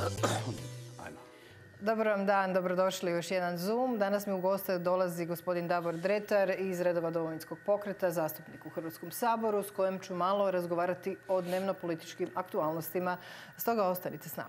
Ajmo. Dobar vam dan, dobrodošli u još jedan Zoom. Danas mi u goste dolazi gospodin Davor Dretar iz redova Domovinskog pokreta, zastupnik u Hrvatskom saboru, s kojim ću malo razgovarati o dnevno-političkim aktualnostima. Stoga ostanite s nama.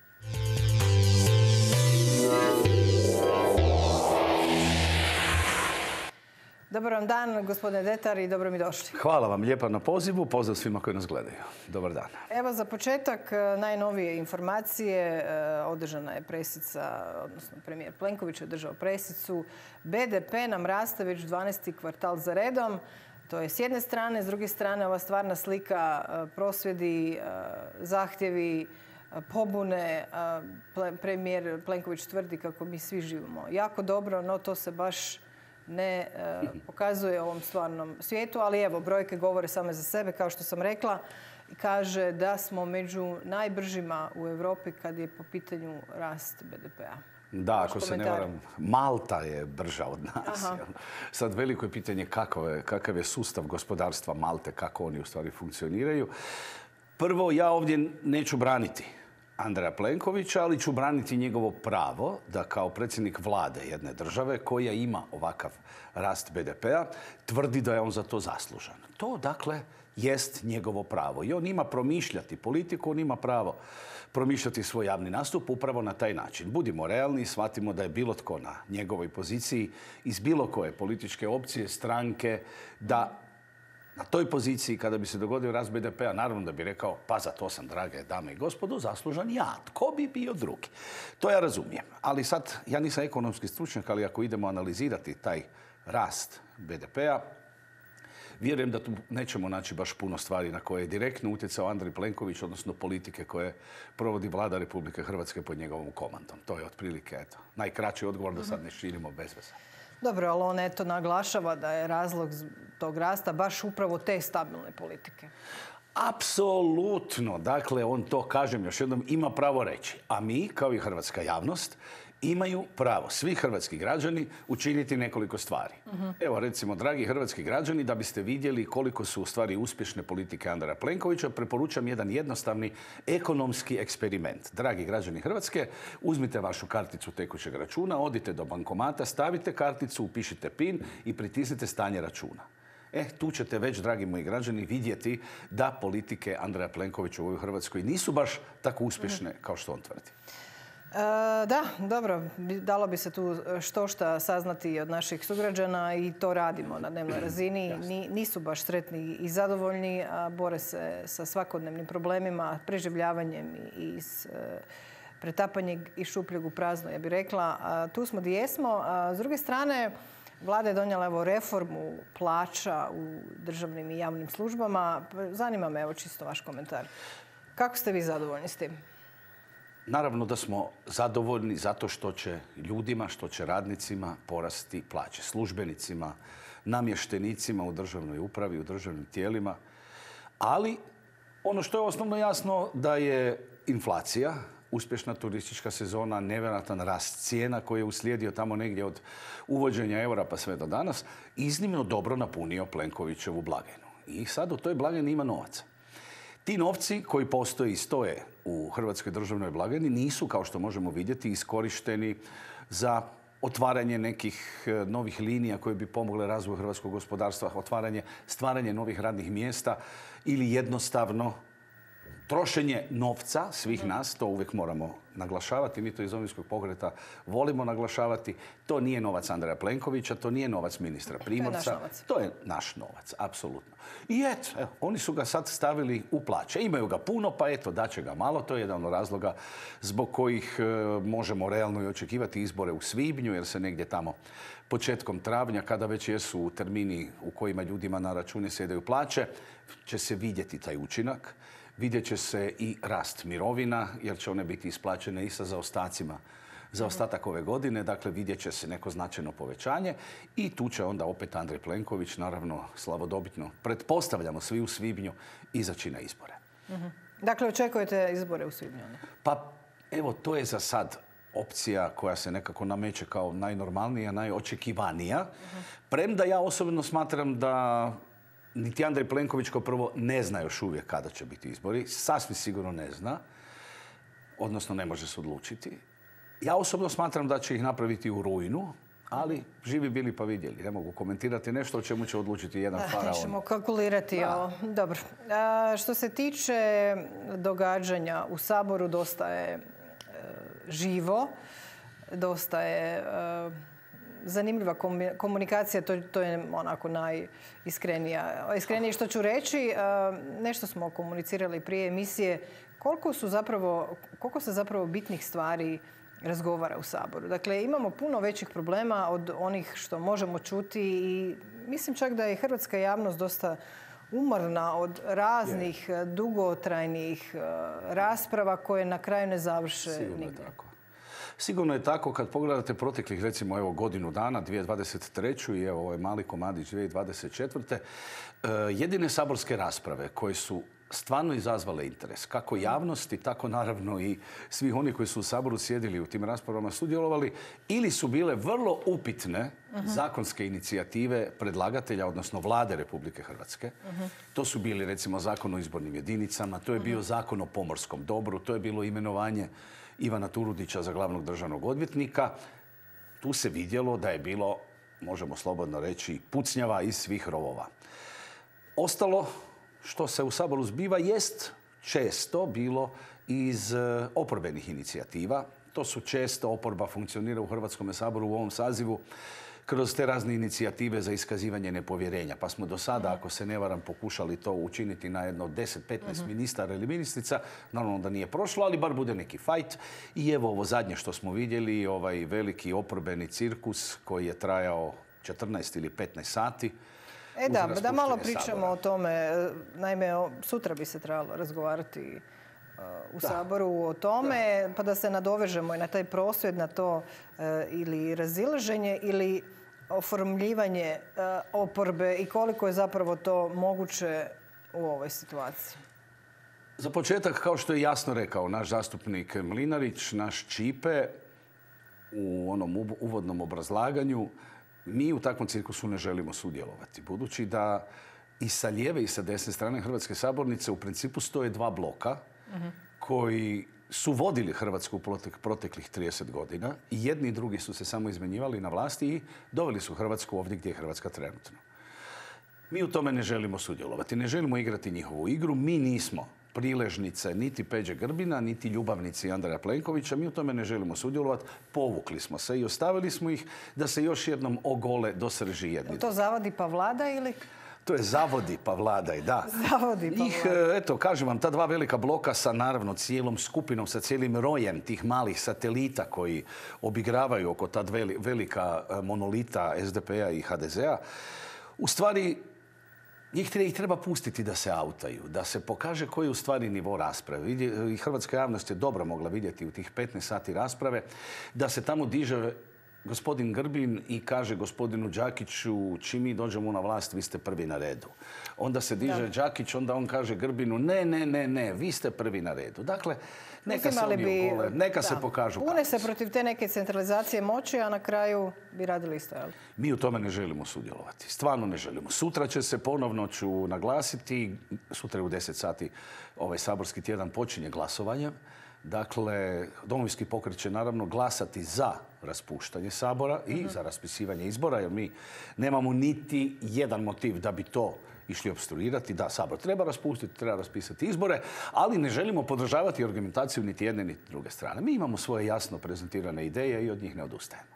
Dobar vam dan, gospodine Dretar, i dobro mi došli. Hvala vam lijepa na pozivu. Pozdrav svima koji nas gledaju. Dobar dan. Evo za početak najnovije informacije. Održana je presica, odnosno premijer Plenković je održao presicu. BDP nam raste već 12. kvartal za redom. To je s jedne strane, s druge strane ova stvarna slika, prosvjedi, zahtjevi, pobune. Premijer Plenković tvrdi kako mi svi živimo jako dobro, no to se baš ne pokazuje ovom stvarnom svijetu, ali evo, brojke govore same za sebe, kao što sam rekla. Kaže da smo među najbržima u Europi kad je po pitanju rast BDP-a. Da, ako se ne varam, Malta je brža od nas. Sad veliko je pitanje kakav je sustav gospodarstva Malte, kako oni u stvari funkcioniraju. Prvo, ja ovdje neću braniti Andreja Plenkovića, ali ću braniti njegovo pravo da kao predsjednik vlade jedne države koja ima ovakav rast BDP-a tvrdi da je on za to zaslužan. To, dakle, jest njegovo pravo. I on ima promišljati politiku, on ima pravo promišljati svoj javni nastup upravo na taj način. Budimo realni i shvatimo da je bilo tko na njegovoj poziciji iz bilo koje političke opcije, stranke, da na toj poziciji, kada bi se dogodio rast BDP-a, naravno da bi rekao, pa za to sam, drage dame i gospodo, zaslužan ja. Tko bi bio drugi? To ja razumijem. Ali sad, ja nisam ekonomski stručnjak, ali ako idemo analizirati taj rast BDP-a, vjerujem da tu nećemo naći baš puno stvari na koje je direktno utjecao Andrej Plenković, odnosno politike koje provodi vlada Republike Hrvatske pod njegovom komandom. To je otprilike, eto, najkraći odgovor da sad ne širimo bez veze. Dobro, ali on eto naglašava da je razlog tog rasta baš upravo te stabilne politike. Apsolutno. Dakle, on to, kažem još jednom, ima pravo reći. A mi, kao i hrvatska javnost, imaju pravo, svi hrvatski građani, učiniti nekoliko stvari. Evo, recimo, dragi hrvatski građani, da biste vidjeli koliko su u stvari uspješne politike Andreja Plenkovića, preporučam jedan jednostavni ekonomski eksperiment. Dragi građani Hrvatske, uzmite vašu karticu tekućeg računa, odite do bankomata, stavite karticu, upišite PIN i pritisnite stanje računa. Tu ćete već, dragi moji građani, vidjeti da politike Andreja Plenkovića u ovoj Hrvatskoj nisu baš tako uspješne kao što on tvrdi. Da, dobro. Dalo bi se tu štošta saznati od naših sugrađana i to radimo na dnevnoj razini. Nisu baš sretni i zadovoljni, a bore se sa svakodnevnim problemima, preživljavanjem i pretapanjem iz šupljeg u prazno, ja bih rekla. Tu smo gdje jesmo. S druge strane, vlada je donijela reformu plaća u državnim i javnim službama. Zanima me, evo, čisto vaš komentar. Kako ste vi zadovoljni s tim? Naravno da smo zadovoljni zato što će ljudima, što će radnicima porasti plaće. Službenicima, namještenicima u državnoj upravi, u državnim tijelima. Ali ono što je osnovno jasno da je inflacija, uspješna turistička sezona, nevjerojatan rast cijena koji je uslijedio tamo negdje od uvođenja eura pa sve do danas, iznimno dobro napunio Plenkovićevu blagajnu. I sad u toj blagajni ima novaca. Ti novci koji postoje i stoje u Hrvatskoj državnoj blagajni nisu, kao što možemo vidjeti, iskorišteni za otvaranje nekih novih linija koje bi pomogle razvoju hrvatskog gospodarstva, stvaranje novih radnih mjesta ili jednostavno trošenje novca svih nas, to uvijek moramo naglašavati, mi to iz Domovinskog pokreta volimo naglašavati, to nije novac Andreja Plenkovića, to nije novac ministra Primorca, to je naš novac, apsolutno. I eto, oni su ga sad stavili u plaće. Imaju ga puno, pa eto, daće ga malo, to je jedan od razloga zbog kojih možemo realno i očekivati izbore u svibnju, jer se negdje tamo početkom travnja, kada već jesu termini u kojima ljudima na račune sjedaju plaće, će se vidjeti taj učinak. Vidjet će se i rast mirovina, jer će one biti isplaćene i sa zaostacima za ostatak ove godine. Dakle, vidjet će se neko značajno povećanje i tu će onda opet Andrej Plenković, naravno slavodobitno, pretpostavljamo svi u svibnju, izaći na izbore. Dakle, očekujete izbore u svibnju? Pa, evo, to je za sad opcija koja se nekako nameće kao najnormalnija, najočekivanija. Premda ja osobno smatram da niti Andrej Plenković kao prvo ne zna još uvijek kada će biti izbori. Sasvim sigurno ne zna. odnosno ne može se odlučiti. Ja osobno smatram da će ih napraviti u rujnu, ali živi bili pa vidjeli. Ne mogu komentirati nešto o čemu će odlučiti jedan faraon. Nećemo kalkulirati ovo. Dobro. Što se tiče događanja u Saboru, dosta je živo, dosta je zanimljiva komunikacija, to je onako najiskrenije što ću reći. Nešto smo komunicirali prije emisije. Koliko se zapravo bitnih stvari razgovara u Saboru. Dakle, imamo puno većih problema od onih što možemo čuti i mislim čak da je hrvatska javnost dosta umorna od raznih dugotrajnih rasprava koje na kraju ne završe nigdje. Sigurno je tako kad pogledate proteklih, recimo, evo godinu dana, 2023. i evo ovaj mali komadić 2024. Jedine saborske rasprave koje su stvarno izazvale interes, kako javnosti, tako naravno i svih oni koji su u Saboru sjedili u tim raspravama sudjelovali, ili su bile vrlo upitne zakonske inicijative predlagatelja, odnosno vlade Republike Hrvatske. To su bili, recimo, zakon o izbornim jedinicama, to je bio zakon o pomorskom dobru, to je bilo imenovanje Ivana Turudića za glavnog državnog odvjetnika. Tu se vidjelo da je bilo, možemo slobodno reći, pucnjava iz svih rovova. Ostalo što se u Saboru zbiva jest često bilo iz oporbenih inicijativa. To su često, oporba funkcionira u Hrvatskom saboru u ovom sazivu kroz te razne inicijative za iskazivanje nepovjerenja. Pa smo do sada, ako se ne varam, pokušali to učiniti na jedno 10-15 ministara ili ministrica. Naravno da nije prošlo, ali bar bude neki fajt. I evo ovo zadnje što smo vidjeli, ovaj veliki oporbeni cirkus koji je trajao 14 ili 15 sati. Da malo pričamo o tome. Naime, sutra bi se trebalo razgovarati u Saboru o tome, pa da se nadovežemo i na taj prosvjed, na to ili razilaženje ili oformljivanje oporbe i koliko je zapravo to moguće u ovoj situaciji. Za početak, kao što je jasno rekao naš zastupnik Mlinarić, naš Čipe, u onom uvodnom obrazlaganju, mi u takvom cirkusu ne želimo sudjelovati. Budući da i sa lijeve i sa desne strane Hrvatske sabornice u principu stoje dva bloka koji su vodili Hrvatsku proteklih 30 godina i jedni i drugi su se samo izmenjivali na vlasti i doveli su Hrvatsku ovdje gdje je Hrvatska trenutno. Mi u tome ne želimo sudjelovati, ne želimo igrati njihovu igru. Mi nismo priležnice niti Peđe Grbina, niti ljubavnici Andreja Plenkovića. Mi u tome ne želimo sudjelovati. Povukli smo se i ostavili smo ih da se još jednom ogole do srži jedni. To zavodi pa vlada ili? To je zavodi pa vladaj, da. Zavodi pa vladaj. Eto, kažem vam, ta dva velika bloka sa naravno cijelom skupinom, sa cijelim rojem tih malih satelita koji obigravaju oko ta velika monolita SDP-a i HDZ-a, u stvari ih treba pustiti da se autaju, da se pokaže koji je u stvari nivo rasprave. I hrvatska javnost je dobro mogla vidjeti u tih 15 sati rasprave da se tamo diže gospodin Grbin i kaže gospodinu Đakiću, čim mi dođemo na vlast, vi ste prvi na redu. Onda se diže Đakić, onda on kaže Grbinu, ne, vi ste prvi na redu. Dakle, neka se oni ogole, neka se pokažu. Pune se protiv te neke centralizacije moći, a na kraju bi radili isto. Mi u tome ne želimo sudjelovati. Stvarno ne želimo. Sutra će se, ponovno ću naglasiti, sutra je u 10 sati ovaj saborski tjedan počinje glasovanje. Dakle, Domovinski pokret će naravno glasati za raspuštanje Sabora i za raspisivanje izbora, jer mi nemamo niti jedan motiv da bi to išli opstruirati. Da, Sabor treba raspustiti, treba raspisati izbore, ali ne želimo podržavati argumentaciju niti jedne niti druge strane. Mi imamo svoje jasno prezentirane ideje i od njih ne odustajemo.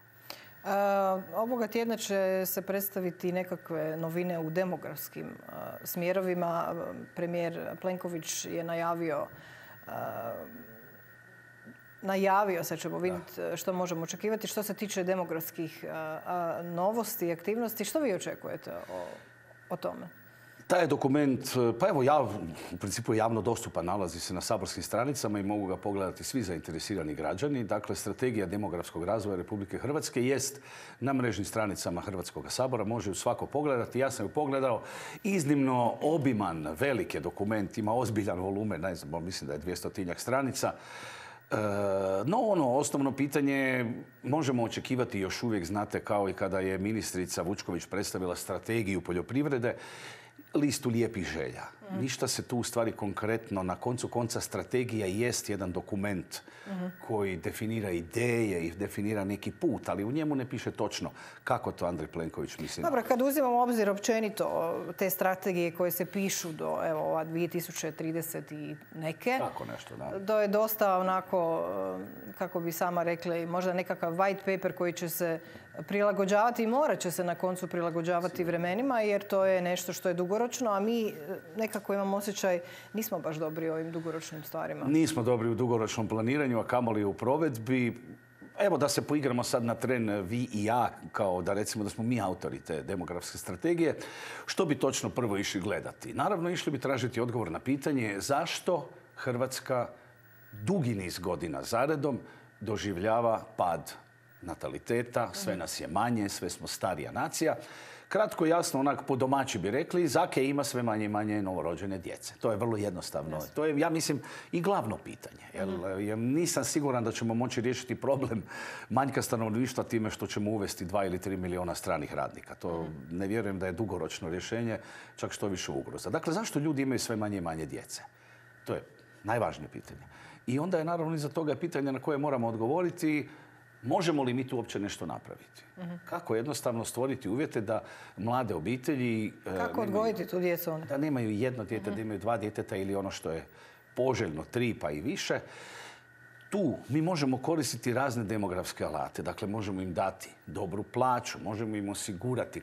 Ovoga tjedna će se predstaviti nekakve novine u demografskim smjerovima. Premijer Plenković je najavio, sad ćemo vidjeti što možemo očekivati. Što se tiče demografskih novosti i aktivnosti, što vi očekujete o tome? Taj je dokument, pa evo, u principu je javno dostupan, nalazi se na saborskim stranicama i mogu ga pogledati svi zainteresirani građani. Dakle, strategija demografskog razvoja Republike Hrvatske jest na mrežnim stranicama Hrvatskog sabora, može ju svako pogledati. Ja sam ju pogledao, iznimno obiman, velik je dokument, ima ozbiljan volumen, ne znam, mislim da je 200-tinjak stranica. No, osnovno pitanje možemo očekivati još uvijek, znate, kao i kada je ministrica Vučković predstavila strategiju poljoprivrede, listu lijepih želja. Ništa se tu u stvari konkretno, na koncu konca strategija jest jedan dokument koji definira ideje i definira neki put, ali u njemu ne piše točno kako to Andrej Plenković misli. Dobro, kad uzimamo u obzir općenito te strategije koje se pišu do ova 2030 i neke, tako nešto, da. To je dosta onako, kako bi sama rekla, možda nekakav white paper koji će se prilagođavati i morat će se na koncu prilagođavati vremenima, jer to je nešto što je dugoročno, a mi nekako imamo osjećaj nismo baš dobri u ovim dugoročnim stvarima. Nismo dobri u dugoročnom planiranju, a kamoli u provedbi. Evo da se poigramo sad na tren vi i ja, kao da recimo da smo mi autori te demografske strategije. Što bi točno prvo išli gledati? Naravno, išli bi tražiti odgovor na pitanje zašto Hrvatska dugi niz godina zaredom doživljava pad nataliteta, sve nas je manje, sve smo starija nacija. Kratko i jasno, onak po domaći bi rekli, zake ima sve manje i manje novorođene djece. To je vrlo jednostavno. Yes. To je, ja mislim, i glavno pitanje. Jer nisam siguran da ćemo moći riješiti problem manjka stanovništva time što ćemo uvesti 2 ili 3 miliona stranih radnika. To ne vjerujem da je dugoročno rješenje, čak što više ugroza. Dakle, zašto ljudi imaju sve manje i manje djece? To je najvažnije pitanje. I onda je naravno iza toga pitanje na koje moramo odgovoriti. Možemo li mi tu uopće nešto napraviti? Kako jednostavno stvoriti uvjete da mlade obitelji... Kako odgojiti tu djecu onda? Da nemaju jedno dijete, da imaju 2 djeteta ili ono što je poželjno, 3 pa i više. Tu mi možemo koristiti razne demografske alate. Dakle, možemo im dati dobru plaću, možemo im osigurati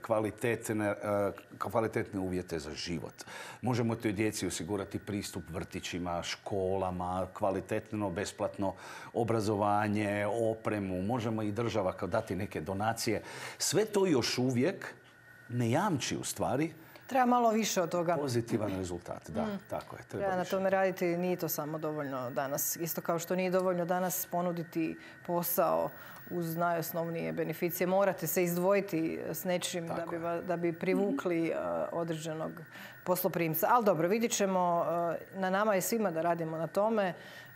kvalitetne uvjete za život. Možemo toj djeci osigurati pristup vrtićima, školama, kvalitetno, besplatno obrazovanje, opremu. Možemo i država dati neke donacije. Sve to još uvijek ne jamči u stvari treba malo više od toga. Pozitivan rezultat, da, tako je. Treba na tome raditi, nije to samo dovoljno danas. Isto kao što nije dovoljno danas ponuditi posao uz najosnovnije beneficije. Morate se izdvojiti s nečim da bi privukli određenog posloprimca. Ali dobro, vidjet ćemo, na nama je svima da radimo na tome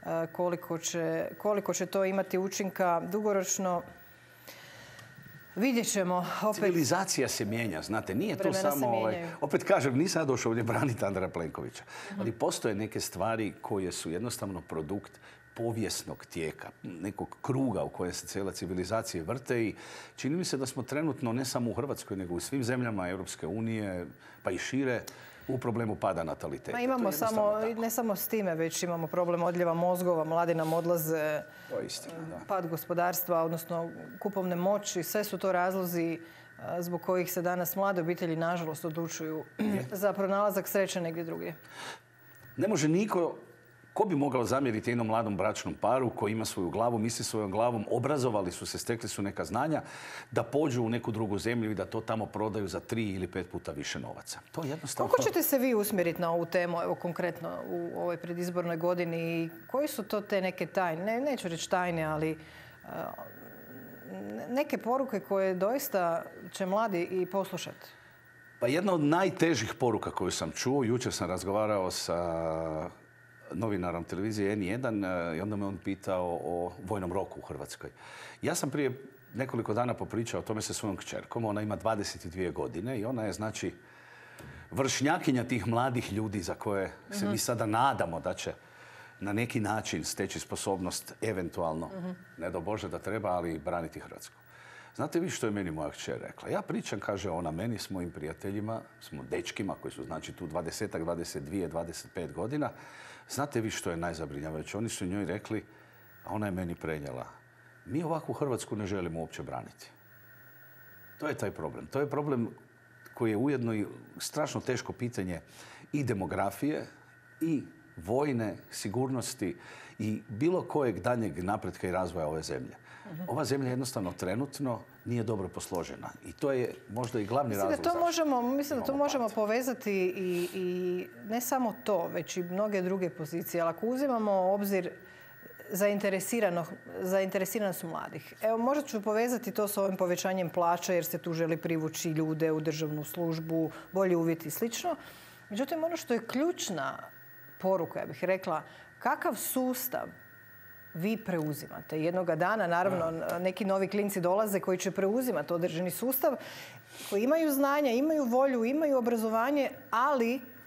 koliko će to imati učinka dugoročno. Vidjet ćemo. Civilizacija se mijenja, znate, nije to samo... Opet kažem, nisam ja došao ovdje braniti Andreja Plenkovića, ali postoje neke stvari koje su jednostavno produkt povijesnog tijeka, nekog kruga u kojem se cijela civilizacija vrte i čini mi se da smo trenutno, ne samo u Hrvatskoj, nego u svim zemljama Europske unije, pa i šire, u problemu pada nataliteta. Ma imamo ne samo s time, već imamo problem odljeva mozgova, mladi nam odlaze, pad gospodarstva, odnosno kupovne moći. Sve su to razlozi zbog kojih se danas mlade obitelji, nažalost, odlučuju za pronalazak sreće negdje drugdje. Ne može niko... Ko bi mogao zamjeriti jednom mladom bračnom paru koji ima svoju glavu, misli svojom glavom, obrazovali su se, stekli su neka znanja, da pođu u neku drugu zemlju i da to tamo prodaju za 3 ili 5 puta više novaca. To je jednostavno... Kako ćete se vi usmjeriti na ovu temu, evo konkretno u ovoj predizbornoj godini? Koji su to te neke tajne, neću reći tajne, ali neke poruke koje doista će mladi i poslušati? Pa jedna od najtežih poruka koju sam čuo, jučer sam razgovarao sa novinarom televizije N1 i onda me on pitao o vojnom roku u Hrvatskoj. Ja sam prije nekoliko dana popričao o tome sa svojom kćerkom. Ona ima 22 godine i ona je, znači, vršnjakinja tih mladih ljudi za koje se mi sada nadamo da će na neki način steći sposobnost eventualno, ne do Bože da treba, ali braniti Hrvatsku. Znate vi što je meni moja kćer rekla? Ja pričam, kaže ona, meni s mojim prijateljima, s mojim dečkima koji su, znači, tu 20-ak, 22, 25 godina. Znate vi što je najzabrinjavajuće? Oni su njoj rekli, a ona je meni prenijela, mi ovakvu Hrvatsku ne želimo uopće braniti. To je taj problem. To je problem koji je ujedno i strašno teško pitanje i demografije, i vojne sigurnosti, i bilo kojeg daljnjeg napretka i razvoja ove zemlje. Ova zemlja jednostavno trenutno nije dobro posložena. I to je možda i glavni razlog zašto. Mislim da to možemo povezati i ne samo to, već i mnoge druge pozicije. Ali ako uzimamo u obzir zainteresiranost mladih. Evo, možda ću povezati to s ovim povećanjem plaća jer se tu želi privući ljude u državnu službu, bolji uvjeti i slično. Međutim, ono što je ključna poruka, ja bih rekla, kakav sustav vi preuzimate. Jednoga dana, naravno, neki novi klinci dolaze koji će preuzimati određeni sustav, koji imaju znanja, imaju volju, imaju obrazovanje, ali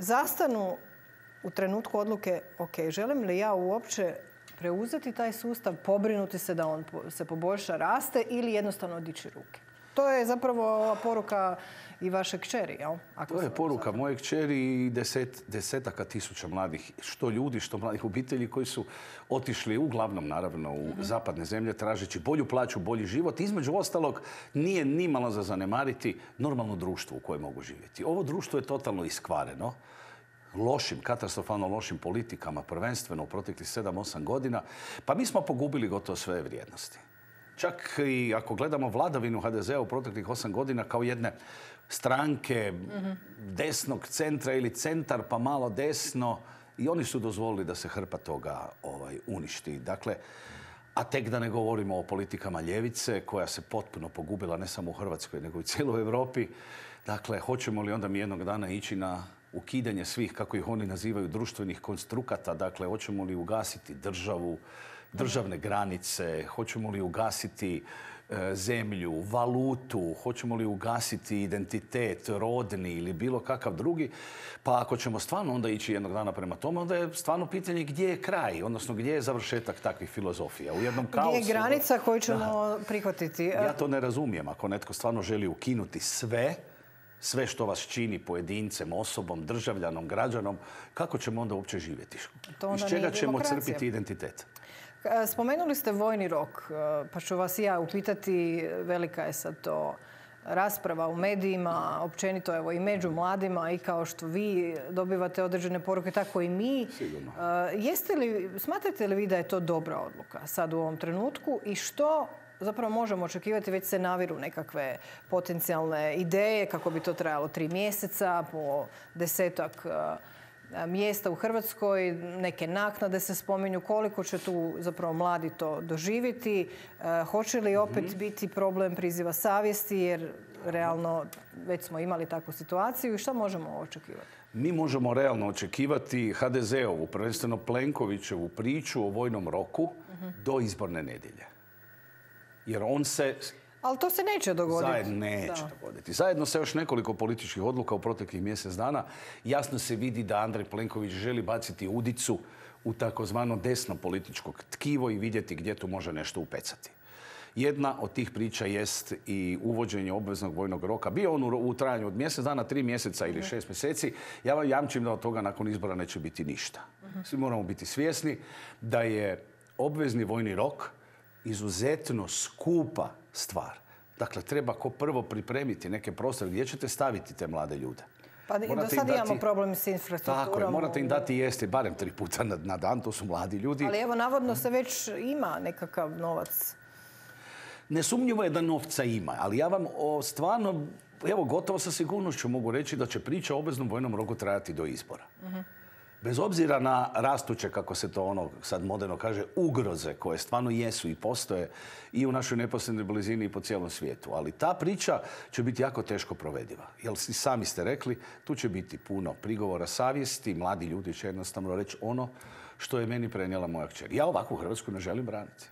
zastanu u trenutku odluke, ok, želim li ja uopće preuzeti taj sustav, pobrinuti se da on se poboljša, raste ili jednostavno dići ruke. To je zapravo poruka i vaše kćeri, jel? To je poruka moje kćeri i desetaka tisuća mladih, što ljudi, što mladih obitelji koji su otišli uglavnom, naravno, u zapadne zemlje tražeći bolju plaću, bolji život. Između ostalog, nije nimalo za zanemariti normalno društvo u kojem mogu živjeti. Ovo društvo je totalno iskvareno. Katastrofalno lošim politikama, prvenstveno u proteklih 7-8 godina, pa mi smo pogubili gotovo sve vrijednosti. Čak i ako gledamo vladavinu HDZ-a u proteklih 8 godina kao jedne stranke desnog centra ili centar pa malo desno, i oni su dozvolili da se hrpa toga uništi. Dakle, a tek da ne govorimo o politikama ljevice koja se potpuno pogubila ne samo u Hrvatskoj nego i u cijeloj Europi. Dakle, hoćemo li onda mi jednog dana ići na ukidanje svih, kako ih oni nazivaju, društvenih konstrukata? Dakle, hoćemo li ugasiti državu, državne granice, hoćemo li ugasiti zemlju, valutu, hoćemo li ugasiti identitet, rodni ili bilo kakav drugi? Pa ako ćemo stvarno onda ići jednog dana prema tome, onda je stvarno pitanje gdje je kraj, odnosno gdje je završetak takvih filozofija. U jednom kaosu... Gdje je granica koju ćemo prihvatiti? Ja to ne razumijem. Ako netko stvarno želi ukinuti sve što vas čini pojedincem, osobom, državljanom, građanom, kako ćemo onda uopće živjeti? Iz čega ćemo crpiti identitet? Spomenuli ste vojni rok, pa ću vas i ja upitati, velika je sad to rasprava u medijima, općenito evo i među mladima, i kao što vi dobivate određene poruke, tako i mi. Sigurno. Smatrate li vi da je to dobra odluka sad u ovom trenutku i što zapravo možemo očekivati? Već se naviru nekakve potencijalne ideje kako bi to trajalo 3 mjeseca, po 10-ak mjesta u Hrvatskoj, neke naknade se spominju, koliko će tu zapravo mladi to doživjeti, hoće li opet biti problem priziva savjesti, jer realno već smo imali takvu situaciju, i što možemo očekivati? Mi možemo realno očekivati HDZ-ovu, prvenstveno Plenkovićevu priču o vojnom roku do izborne nedjelje. Jer on se... Ali to se neće dogoditi. Neće dogoditi. Zajedno sa još nekoliko političkih odluka u proteklih mjesec dana jasno se vidi da Andrej Plenković želi baciti udicu u takozvano desno političko tkivo i vidjeti gdje tu može nešto upecati. Jedna od tih priča jest i uvođenje obveznog vojnog roka. Bio on u trajanju od mjesec dana, 3 mjeseca ili 6 mjeseci. Ja vam jamčim da od toga nakon izbora neće biti ništa. Svi moramo biti svjesni da je obvezni vojni rok izuzetno skupa stvar. Dakle, treba ko prvo pripremiti neke prostore gdje ćete staviti te mlade ljude. Pa do sad imamo problem s infrastrukturom. Tako je, morate im dati jesti barem 3 puta na dan, to su mladi ljudi. Ali evo, navodno se već ima nekakav novac. Nesumnjivo je da novca ima, ali ja vam stvarno, evo, gotovo sa sigurnošću mogu reći da će priča o obveznom vojnom roku trajati do izbora. Bez obzira na rastuće, kako se to sad moderno kaže, ugroze koje stvarno jesu i postoje i u našoj neposrednoj blizini i po cijelom svijetu. Ali ta priča će biti jako teško provediva. Jer sami ste rekli, tu će biti puno prigovora savjesti, mladi ljudi će jednostavno reći ono što je meni prenijela moja kćer. Ja ovakvu Hrvatsku ne želim braniti.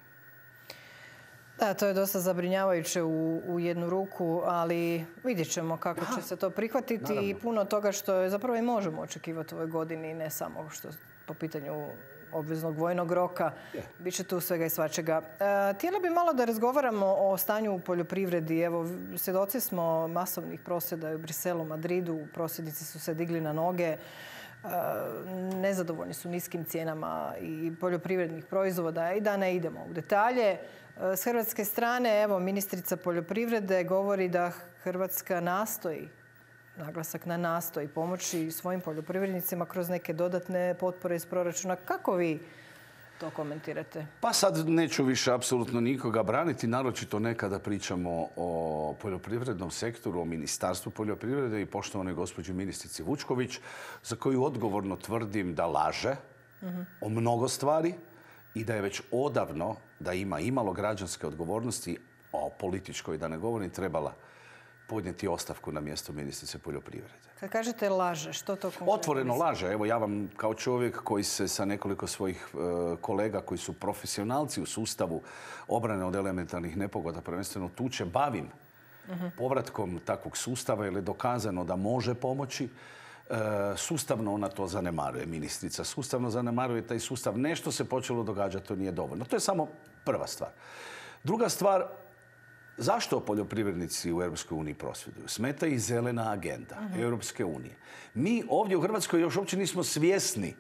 Da, to je dosta zabrinjavajuće u jednu ruku, ali vidjet ćemo kako će se to prihvatiti. Naravno. I puno toga što je zapravo i možemo očekivati u ovoj godini, ne samo što po pitanju obveznog vojnog roka. Biće tu svega i svačega. Htjela bi malo da razgovaramo o stanju u poljoprivredi. Evo, svjedoci smo masovnih prosvjeda u Briselu, Madridu. Prosvjednici su se digli na noge. Nezadovoljni su niskim cijenama i poljoprivrednih proizvoda, i da ne idemo u detalje. S hrvatske strane, evo, ministrica poljoprivrede govori da Hrvatska nastoji, naglasak na nastoji, pomoći svojim poljoprivrednicima kroz neke dodatne potpore iz proračuna. Kako vi to komentirate? Pa sad neću više apsolutno nikoga braniti, naročito nekada pričamo o poljoprivrednom sektoru, o Ministarstvu poljoprivrede i poštovanoj gospođi ministrici Vučković, za koju odgovorno tvrdim da laže o mnogo stvari i da je već odavno, da ima imalo građanske odgovornosti, o političkoj da ne govorim, trebala podnijeti ostavku na mjesto ministrice poljoprivrede. Kad kažete laže, što to konkretno otvoreno laže. Evo, ja vam kao čovjek koji se sa nekoliko svojih kolega koji su profesionalci u sustavu obrane od elementarnih nepogoda, prvenstveno tuče, bavim povratkom takvog sustava, jer je dokazano da može pomoći. sustavno ona to zanemaruje, ministrica. Sustavno zanemaruje taj sustav. Nešto se počelo događati, to nije dovoljno. To je samo prva stvar. Druga stvar, zašto poljoprivrednici u Europskoj uniji prosvjeduju? Smeta ih zelena agenda Europske unije. Mi ovdje u Hrvatskoj još uopće nismo svjesni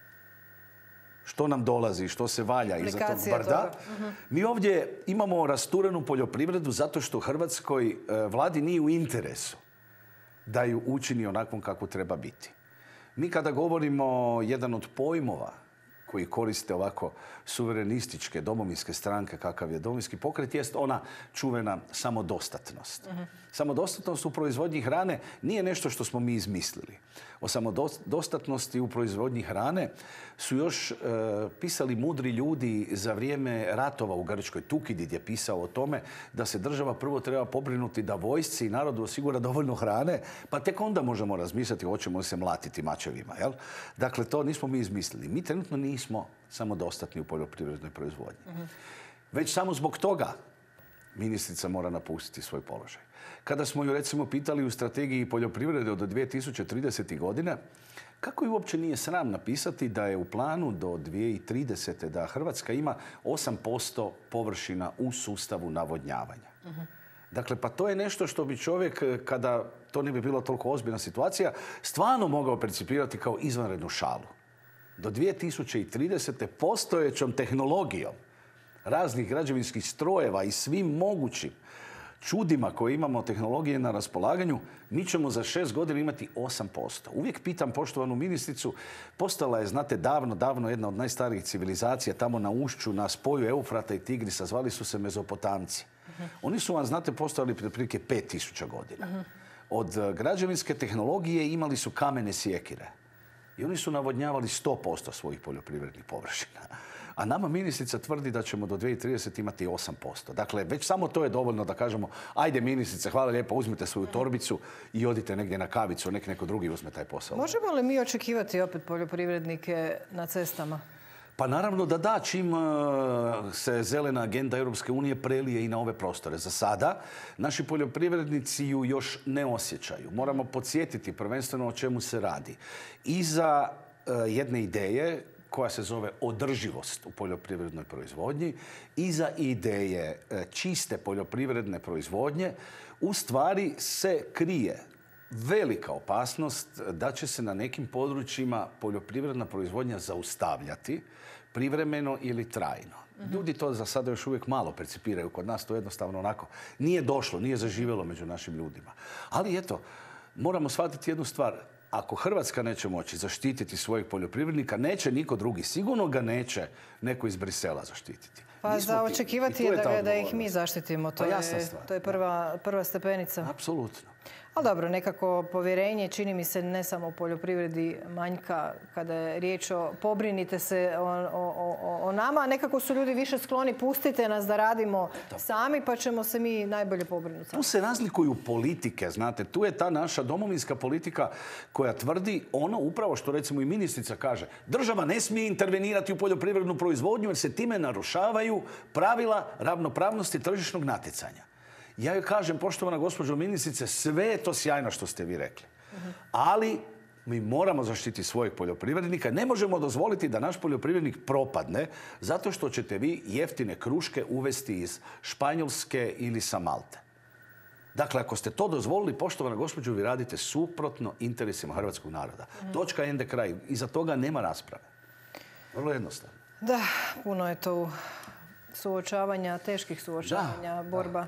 što nam dolazi, što se valja iza tog brda. Mi ovdje imamo rasturenu poljoprivredu zato što Hrvatskoj vladi nije u interesu da ju učini onakvom kako treba biti. Mi kada govorimo jedan od pojmova koji koriste ovako suverenističke domovinske stranke kakav je Domovinski pokret, jest ona čuvena samodostatnost. Samodostatnost u proizvodnji hrane nije nešto što smo mi izmislili. O samodostatnosti u proizvodnji hrane su još pisali mudri ljudi za vrijeme ratova u Grčkoj. Tukidid je pisao o tome da se država prvo treba pobrinuti da vojsci i narodu osigura dovoljno hrane, pa tek onda možemo razmišljati hoćemo li se mlatiti mačevima. Jel? Dakle, to nismo mi izmislili. Mi trenutno nismo samodostatni u poljoprivrednoj proizvodnji. Već samo zbog toga ministrica mora napustiti svoj položaj. Kada smo ju recimo pitali u strategiji poljoprivrede od 2030. godine, kako ju uopće nije sram napisati da je u planu do 2030. da Hrvatska ima 8% površina u sustavu navodnjavanja. Dakle, pa to je nešto što bi čovjek, kada to ne bi bila toliko ozbiljna situacija, stvarno mogao percipirati kao izvanrednu šalu. Do 2030. postojećom tehnologijom raznih građevinskih strojeva i svim mogućim čudima koje imamo tehnologije na raspolaganju, mi ćemo za 6 godina imati 8%. Uvijek pitam poštovanu ministricu, postala je, znate, davno jedna od najstarijih civilizacija tamo na ušću, na spoju Eufrata i Tigrisa, zvali su se Mezopotamci. Oni su vam, znate, postojali prije otprilike 5000 godina. Od građevinske tehnologije imali su kamene sjekire. I oni su navodnjavali 100% svojih poljoprivrednih površina. A nama ministrica tvrdi da ćemo do 2030 imati 8%. Dakle, već samo to je dovoljno da kažemo, ajde ministrice, hvala lijepo, uzmite svoju torbicu i odite negdje na kavicu, neko drugi uzme taj posao. Možemo li mi očekivati opet poljoprivrednike na cestama? Pa naravno da, čim se zelena agenda Europske unije prelije i na ove prostore. Za sada naši poljoprivrednici ju još ne osjećaju. Moramo podsjetiti prvenstveno o čemu se radi. Iza jedne ideje koja se zove održivost u poljoprivrednoj proizvodnji, iza ideje čiste poljoprivredne proizvodnje, u stvari se krije velika opasnost da će se na nekim područjima poljoprivredna proizvodnja zaustavljati privremeno ili trajno. Ljudi to za sada još uvijek malo percipiraju. Kod nas to jednostavno onako nije došlo, nije zaživjelo među našim ljudima. Ali eto, moramo shvatiti jednu stvar. Ako Hrvatska neće moći zaštititi svojih poljoprivrednika, neće niko drugi. Sigurno ga neće neko iz Brisela zaštititi. Pa za očekivati je da ih mi zaštitimo. To je prva stepenica. Apsolutno. Ali dobro, nekako povjerenje čini mi se ne samo u poljoprivredi manjka kada je riječ o pobrinite se o nama. Nekako su ljudi više skloni pustite nas da radimo sami pa ćemo se mi najbolje pobrinuti. Tu se razlikuju politike, znate. Tu je ta naša domovinska politika koja tvrdi ono upravo što recimo i ministrica kaže. Država ne smije intervenirati u poljoprivrednu proizvodnju jer se time narušavaju pravila ravnopravnosti tržišnog natjecanja. Ja joj kažem, poštovana gospođo ministrice, sve je to sjajno što ste vi rekli. Ali mi moramo zaštiti svojeg poljoprivrednika. Ne možemo dozvoliti da naš poljoprivrednik propadne zato što ćete vi jeftine kruške uvesti iz Španjolske ili sa Malte. Dakle, ako ste to dozvolili, poštovana gospođo, vi radite suprotno interesima hrvatskog naroda. Točka, ende, kraj. Iza toga nema rasprave. Vrlo jednostavno. Da, puno je to suočavanja, teških suočavanja, borba.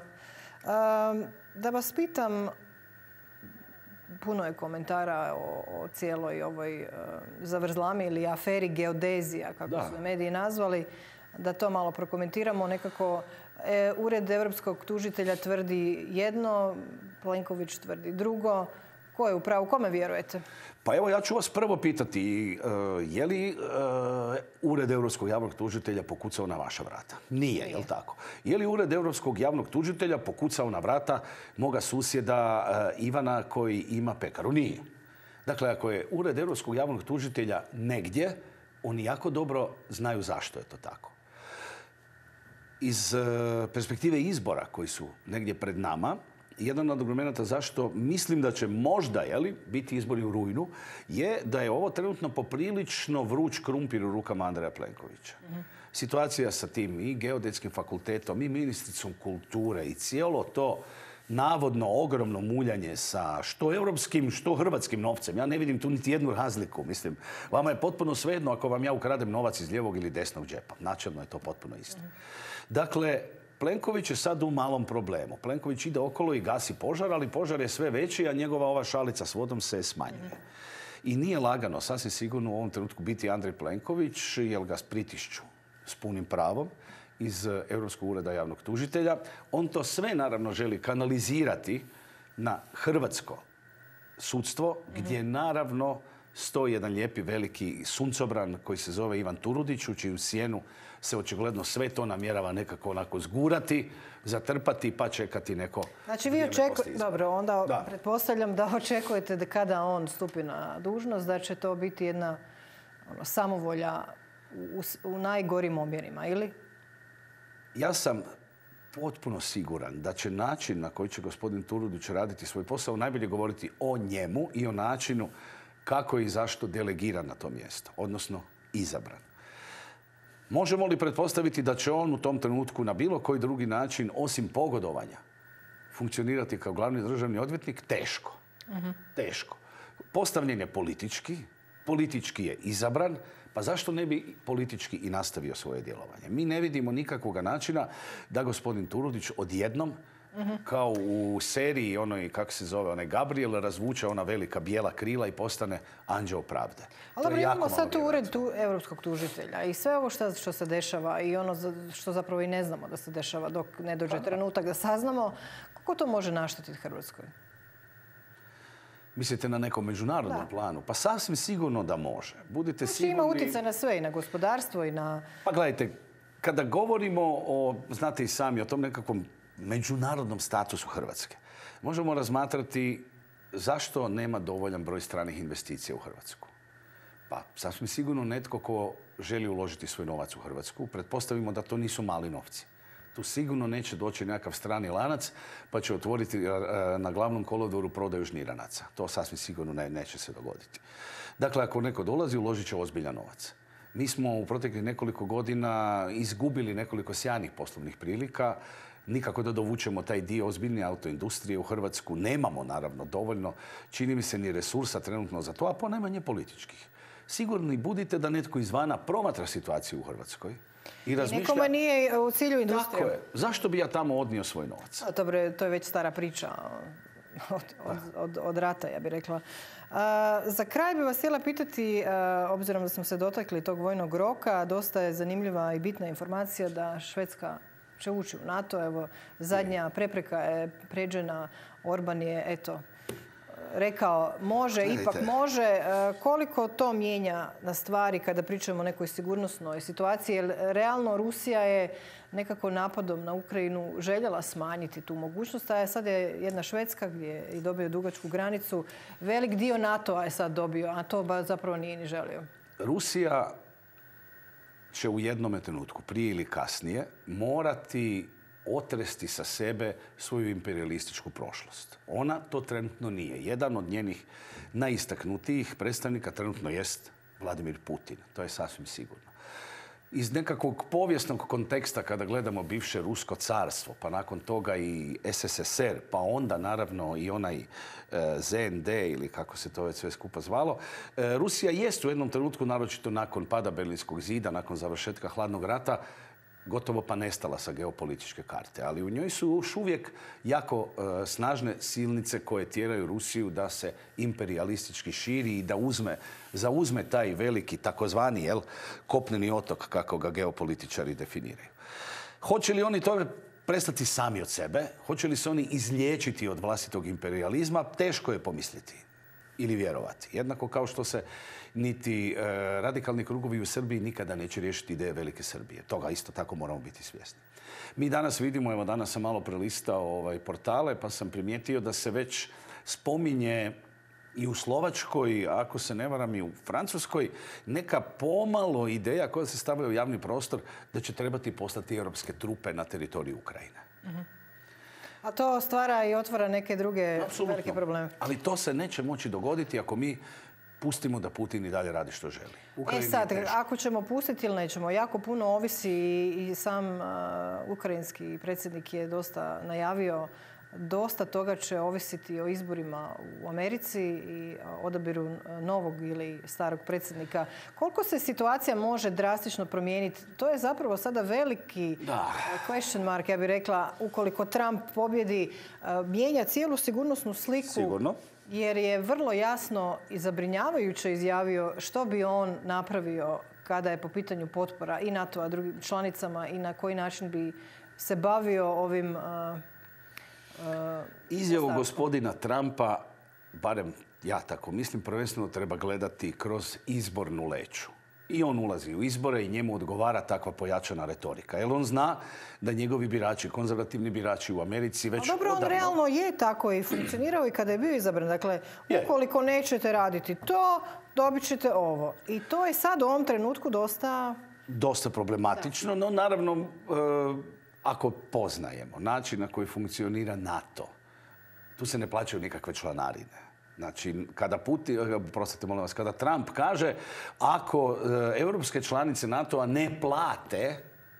Da vas pitam, puno je komentara o cijeloj ovoj zavrzlami ili aferi geodezija, kako su mediji nazvali, da to malo prokomentiramo. Nekako Ured europskog tužitelja tvrdi jedno, Plenković tvrdi drugo. Ko je u pravu? Kome vjerujete? Pa evo, ja ću vas prvo pitati, je li Ured europskog javnog tužitelja pokucao na vaša vrata? Nije, je li tako? Je li Ured europskog javnog tužitelja pokucao na vrata moga susjeda Ivana koji ima pekaru? Nije. Dakle, ako je Ured europskog javnog tužitelja negdje, oni jako dobro znaju zašto je to tako. Iz perspektive izbora koji su negdje pred nama, jedan od argumenta zašto mislim da će možda biti izbori u rujnu je da je ovo trenutno poprilično vruć krumpir u rukama Andreja Plenkovića. Situacija sa tim i Geodetskim fakultetom i ministricom kulture i cijelo to navodno ogromno muljanje sa što europskim, što hrvatskim novcem. Ja ne vidim tu niti jednu razliku. Mislim, vama je potpuno svejedno ako vam ja ukradem novac iz lijevog ili desnog džepa. Načelno je to potpuno isto. Dakle, Plenković je sad u malom problemu. Plenković ide okolo i gasi požar, ali požar je sve veći, a njegova ova šalica s vodom se smanjuje. I nije lagano, sasvim sigurno u ovom trenutku biti Andrej Plenković, jer ga pritišću s punim pravom iz Europskog ureda javnog tužitelja. On to sve naravno želi kanalizirati na hrvatsko sudstvo, gdje naravno stoji jedan lijepi veliki suncobran koji se zove Ivan Turudić, u čiju sjenu se očigledno sve to namjerava nekako onako zgurati, zatrpati pa čekati neko. Znači vi očekujete, dobro, onda pretpostavljam da očekujete da kada on stupi na dužnost da će to biti jedna samovolja u najgorim omjerima, ili? Ja sam potpuno siguran da će način na koji će gospodin Turudić raditi svoj posao najbolje govoriti o njemu i o načinu kako i zašto delegiran na to mjesto, odnosno izabran. Možemo li pretpostaviti da će on u tom trenutku na bilo koji drugi način, osim pogodovanja, funkcionirati kao glavni državni odvjetnik? Teško. Teško. Postavljen je politički je izabran, pa zašto ne bi politički i nastavio svoje djelovanje? Mi ne vidimo nikakvog načina da gospodin Turudić odjednom, kao u seriji onoj, kako se zove, onaj Gabriel, razvuče ona velika bijela krila i postane anđeo pravde. Ali imamo sad tu ured europskog tužitelja i sve ovo što se dešava i ono što zapravo i ne znamo da se dešava dok ne dođe trenutak da saznamo, kako to može naštetiti Hrvatskoj? Mislite na nekom međunarodnom planu? Pa sasvim sigurno da može. Budite znači, sigurni... ima utjecaj na sve, i na gospodarstvo i na... Pa gledajte, kada govorimo o, znate i sami, o tom nekakvom međunarodnom statusu Hrvatske, možemo razmatrati zašto nema dovoljan broj stranih investicija u Hrvatsku. Pa sasvim sigurno netko ko želi uložiti svoj novac u Hrvatsku, pretpostavimo da to nisu mali novci. Tu sigurno neće doći nekakav strani lanac pa će otvoriti na glavnom kolodvoru prodaju žniranaca. To sasvim sigurno neće se dogoditi. Dakle, ako neko dolazi, uložit će ozbiljan novac. Mi smo u proteklih nekoliko godina izgubili nekoliko sjajnih poslovnih prilika. Nikako da dovučemo taj dio ozbiljne autoindustrije u Hrvatsku. Nemamo, naravno, dovoljno, čini mi se, ni resursa trenutno za to, a ponajmanje političkih. Sigurni budite da netko izvana promatra situaciju u Hrvatskoj i razmišlja... Nikome nije u cilju industrije. Tako je. Zašto bi ja tamo odnio svoj novac? Dobro, to je već stara priča od rata, ja bih rekla. Za kraj bih vas htjela pitati, obzirom da smo se dotakli tog vojnog roka, dosta je zanimljiva i bitna informacija da Švedska će ući u NATO. Evo, zadnja prepreka je pređena. Orban je, eto, rekao može, ipak može. Koliko to mijenja na stvari kada pričamo o nekoj sigurnosnoj situaciji? Jer realno Rusija je nekako napadom na Ukrajinu željela smanjiti tu mogućnost, a sad je jedna Švedska gdje je i dobio dugačku granicu. Velik dio NATO-a je sad dobio, a to zapravo nije ni želio. Rusija će u jednome trenutku, prije ili kasnije, morati otresti sa sebe svoju imperialističku prošlost. Ona to trenutno nije. Jedan od njenih najistaknutijih predstavnika trenutno jest Vladimir Putin. To je sasvim sigurno. Iz nekakvog povijesnog konteksta, kada gledamo bivše Rusko carstvo, pa nakon toga i SSSR, pa onda naravno i onaj ZND ili kako se to već sve skupa zvalo, Rusija jest u jednom trenutku, naročito nakon pada Berlinskog zida, nakon završetka Hladnog rata, gotovo pa nestala sa geopolitičke karte. Ali u njoj su još uvijek jako snažne silnice koje tjeraju Rusiju da se imperialistički širi i da zauzme taj veliki takozvani kopneni otok, kako ga geopolitičari definiraju. Hoće li oni to prestati sami od sebe? Hoće li se oni izliječiti od vlastitog imperializma? Teško je pomisliti ili vjerovati. Jednako kao što se niti radikalni krugovi u Srbiji nikada neće riješiti ideje velike Srbije. Toga isto tako moramo biti svjesni. Mi danas vidimo, evo danas sam malo prelistao portale, pa sam primijetio da se već spominje i u Slovačkoj, ako se ne varam i u Francuskoj, neka pomalo ideja koja se stavlja u javni prostor da će trebati poslati europske trupe na teritoriju Ukrajine. A to stvara i otvara neke druge velike probleme. Ali to se neće moći dogoditi ako mi pustimo da Putin i dalje radi što želi. Sad, ako ćemo pustiti ili nećemo, jako puno ovisi i sam ukrajinski predsjednik je dosta najavio. Dosta toga će ovisiti o izborima u Americi i odabiru novog ili starog predsjednika. Koliko se situacija može drastično promijeniti? To je zapravo sada veliki question mark, ja bih rekla, ukoliko Trump pobjedi, mijenja cijelu sigurnosnu sliku. Sigurno. Jer je vrlo jasno i zabrinjavajuće izjavio što bi on napravio kada je po pitanju potpora i NATO-a drugim članicama i na koji način bi se bavio ovim izjavu gospodina Trumpa, barem ja tako mislim, prvenstveno treba gledati kroz izbornu leću. I on ulazi u izbore i njemu odgovara takva pojačana retorika. Jer on zna da njegovi birači, konzervativni birači u Americi već odavno... Dobro, on realno je tako i funkcionirao i kada je bio izabran. Dakle, ukoliko nećete raditi to, dobit ćete ovo. I to je sad u ovom trenutku dosta problematično, no naravno ako poznajemo način na koji funkcionira NATO, tu se ne plaćaju nikakve članarine. Znači, kada Trump kaže ako europske članice NATO-a ne plate,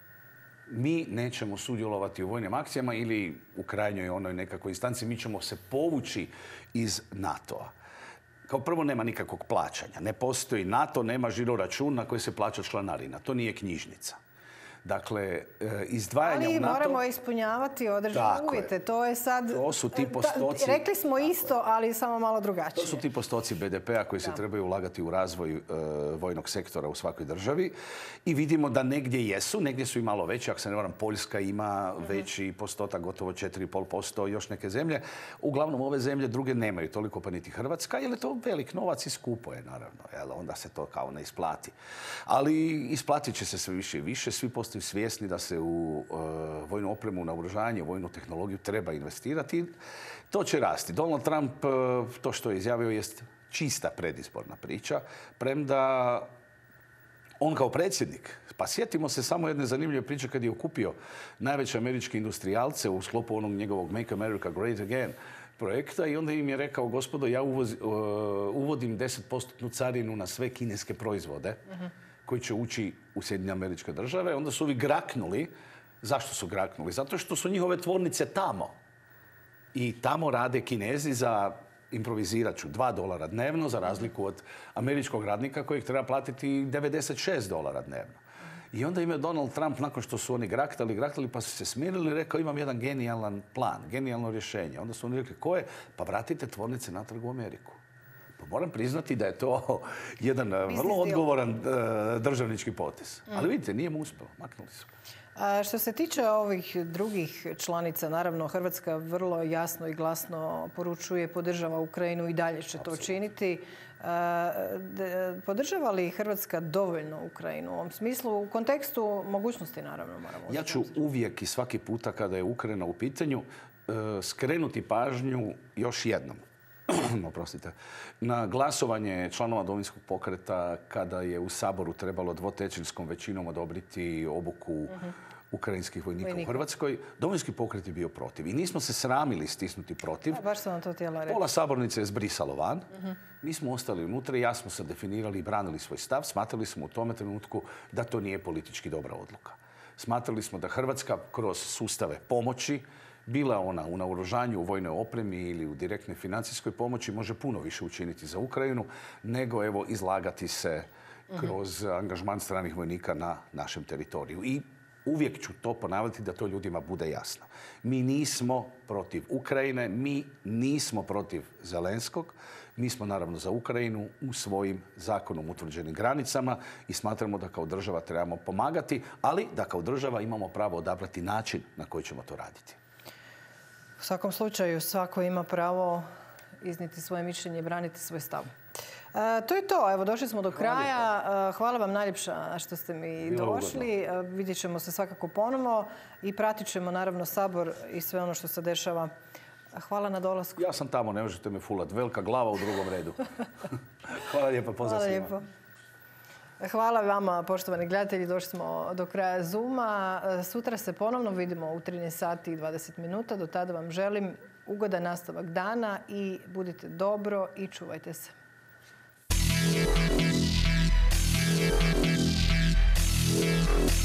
mi nećemo sudjelovati u vojnim akcijama ili u krajnjoj onoj nekakvoj instanci, mi ćemo se povući iz NATO-a. Kao prvo, nema nikakvog plaćanja. Ne postoji NATO, nema žiroračun na koji se plaća članarina. To nije knjižnica. Dakle, izdvajanje u NATO... Ali moramo ispunjavati određene uvjete. To je sad... To su ti postoci... Rekli smo isto, ali samo malo drugačije. To su ti postoci BDP-a koji se trebaju ulagati u razvoj vojnog sektora u svakoj državi. I vidimo da negdje jesu, negdje su i malo veći. Ako se ne varam, Poljska ima veći postotak, gotovo 4,5%, još neke zemlje. Uglavnom, ove zemlje druge nemaju toliko, pa niti Hrvatska, jer je to velik novac i skupo je, naravno. Onda se to kao ne isplati. Ali isplatit će se sve više i više. Svi postaju svjesni da se u vojnu opremu, naoružanje, vojnu tehnologiju treba investirati. To će rasti. Donald Trump, to što je izjavio, jest čista predizborna priča, premda on kao predsjednik, pa sjetimo se samo jedne zanimljive priče kad je okupio najveće američke industrijalce u sklopu onog njegovog Make America Great Again projekta i onda im je rekao, gospodo, ja uvodim 10% carinu na sve kineske proizvode koji će ući u Sjedinjene Američke Države. Onda su ovi graknuli. Zašto su graknuli? Zato što su njihove tvornice tamo. I tamo rade Kinezi za, improvizirat ću, $2 dnevno, za razliku od američkog radnika kojeg treba platiti $96 dnevno. I onda im je Donald Trump, nakon što su oni graktali, pa su se smirili, rekao, imam jedan genijalan plan, genijalno rješenje. Onda su oni rekli, koje? Pa vratite tvornice natrag u Ameriku. Moram priznati da je to jedan vrlo odgovoran državnički potez. Ali vidite, nije mu uspjelo. Maknuli su. Što se tiče ovih drugih članica, naravno Hrvatska vrlo jasno i glasno poručuje, podržava Ukrajinu i dalje će to činiti. Podržava li Hrvatska dovoljno Ukrajinu u ovom smislu? U kontekstu mogućnosti, naravno, moramo uzeti. Ja ću uvijek i svaki puta kada je Ukrajina u pitanju skrenuti pažnju još jednom. Oprostite, na glasovanje članova Domovinskog pokreta kada je u Saboru trebalo dvotrećinskom većinom odobriti obuku ukrajinskih vojnika u Hrvatskoj, Domovinski pokret je bio protiv. I nismo se sramili stisnuti protiv. Baš sam vam to htjela reći. Pola sabornice je zbrisalo van. Mi smo ostali unutra i jasno se definirali i branili svoj stav. Smatrali smo u tome trenutku da to nije politički dobra odluka. Smatrali smo da Hrvatska kroz sustave pomoći, bila ona u naoružanju, u vojnoj opremi ili u direktnoj financijskoj pomoći, može puno više učiniti za Ukrajinu nego evo izlagati se kroz angažman stranih vojnika na našem teritoriju. I uvijek ću to ponavljati da to ljudima bude jasno. Mi nismo protiv Ukrajine, mi nismo protiv Zelenskog, mi smo naravno za Ukrajinu u svojim zakonom utvrđenim granicama i smatramo da kao država trebamo pomagati, ali da kao država imamo pravo odabrati način na koji ćemo to raditi. U svakom slučaju, svako ima pravo iznijeti svoje mišljenje i braniti svoj stav. To je to. Evo, došli smo do kraja. Hvala vam najljepša što ste mi došli. Vidjet ćemo se svakako ponovo i pratit ćemo naravno Sabor i sve ono što se dešava. Hvala na dolasku. Ja sam tamo, ne možete me fulat. Velika glava u drugom redu. Hvala lijepa, pozdrav svima. Hvala lijepo. Hvala vama, poštovani gledatelji. Došli smo do kraja Zooma. Sutra se ponovno vidimo u 13 sati i 20 minuta. Do tada vam želim ugodan nastavak dana i budite dobro i čuvajte se.